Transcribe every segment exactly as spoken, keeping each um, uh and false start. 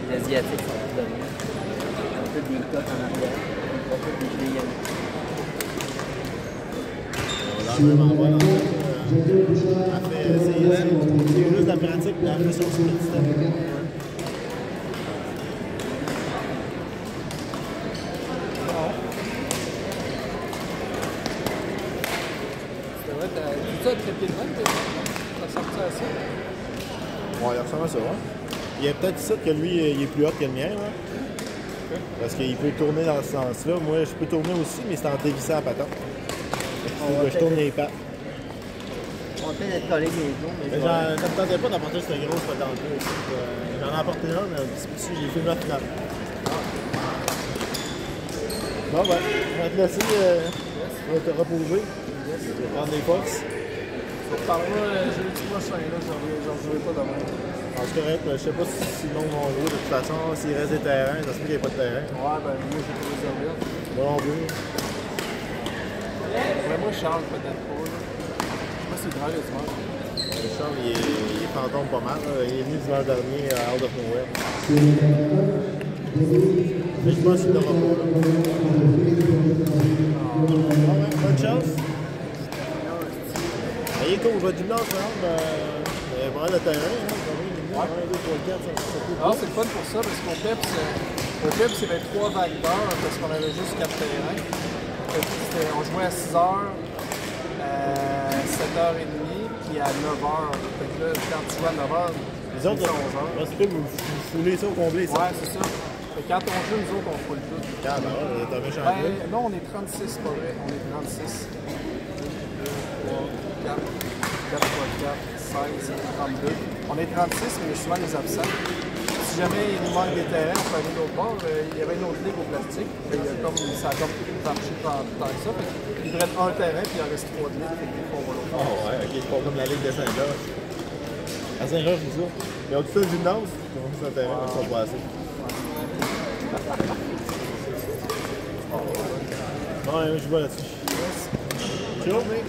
les Asiatiques sont tous de même. Ils ont tous des cotes en arrière. Ils ont tous des filles. On l'a vraiment pas dans ça. C'est juste la pratique, mais après ça, c'est petit à petit. C'est vrai, t'as ça très bien, t'as sorti à ça. Ouais, il ressemble à ça, ouais. Il y a peut-être ça que lui, il est plus haut que le mien, là. Parce qu'il peut tourner dans ce sens-là. Moi, je peux tourner aussi, mais c'est en dévissant la patente. Faut que je tourne les pattes. On va peut-être être collés les dos, mais. Mais j'en, ça me tentait pas d'apporter cette grosse patente-là. Euh, j'en ai apporté un, mais dessus, j'ai fait une finale. Bon, ben, je vais te laisser euh, yes. te reposer. Yes. Je vais prendre des forces. On te parlera jeudi prochain, là, j'en jouerai pas demain. Ah, c'est correct, je sais pas si sinon vont jouer. De toute façon, s'il reste des terrains, ça se peut qu'il n'y ait pas de terrain. Ouais, ben moi j'ai pas réservé. Bon, on veut. Ouais, moi Charles peut-être pas. Là. Je sais pas si c'est grand le dimanche. Charles, il est, il est fantôme pas mal. Là. Il est venu dimanche dernier à Out of Nowhere. Mais je pense qu'il n'aura pas. Là. Ah ouais, bonne chance. Il est cool, je vais du blanc, par exemple. Il y a vraiment le terrain. Hein. Ouais. Ah, c'est le fun pour ça, parce qu'au P E P, au P E P, c'est les trois vagues d'heures, parce qu'on avait juste quatre terrains. On jouait à six heures, à sept heures trente, puis à neuf heures. Fait que là, quand tu joues à neuf heures, les autres, c'est onze heures. C'est vous, vous foulez ça au complet, ça? Ouais, c'est ça. Fait que quand on joue, nous autres, on foule tout. Ah, ben ouais, t'as méchant. Ben, là, on est trente-six, pas vrai. On est trente-six. deux, trois, quatre, quatre fois quatre, seize, trente-deux. On est trente-six, mais souvent les absents. Si jamais il nous manque des terrains, on peut aller d'autre part. Il y avait une autre ligue au plastique. Il y a comme, ça a comme marché tant que ça. Ils prennent un terrain, puis il en reste trois de ligue. Fait qu'on va l'autre part. Oh, ouais, ok, c'est pas comme la ligue de Saint-Georges. À Saint-Georges, c'est ça. Ils ont tout ça le gymnase, ils ont tout un terrain, ils sont pas assez. Ouais, je vois là-dessus. Ciao, mec.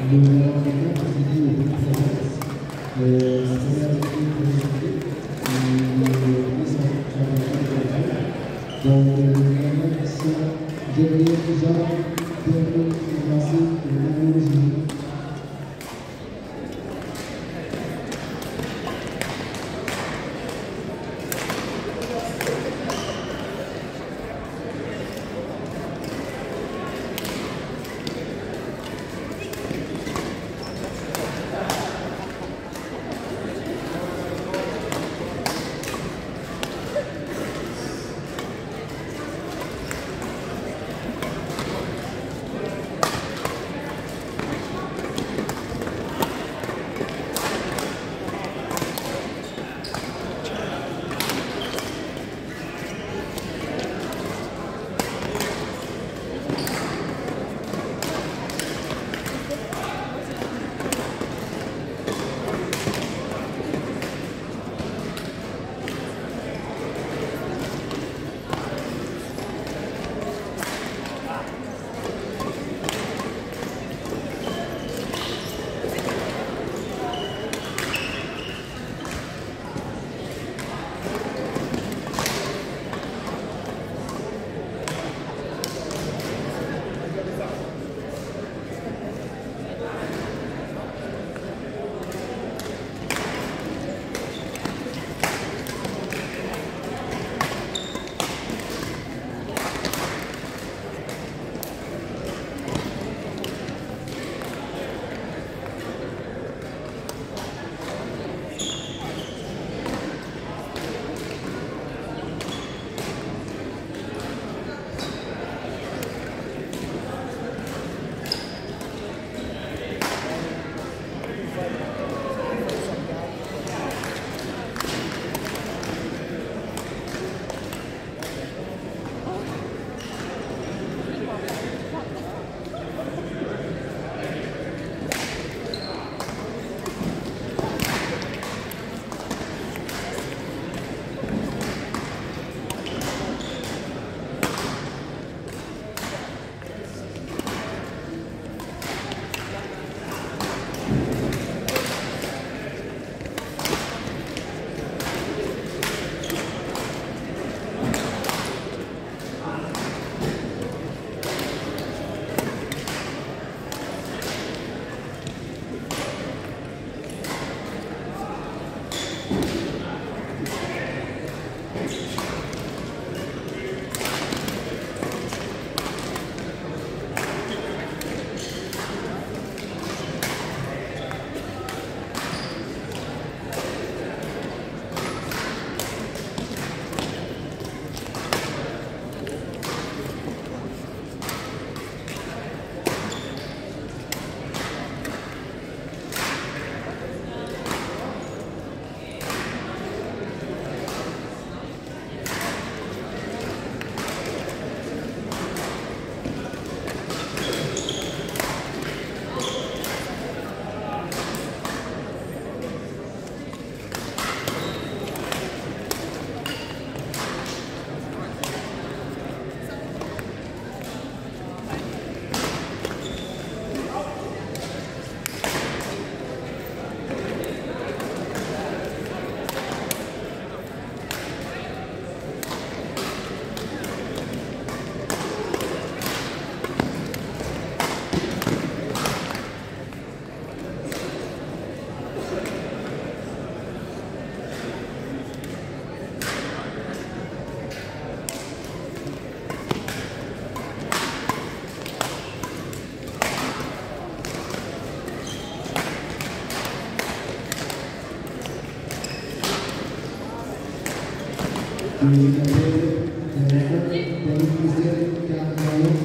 Dari K P, dari K P, dari K P,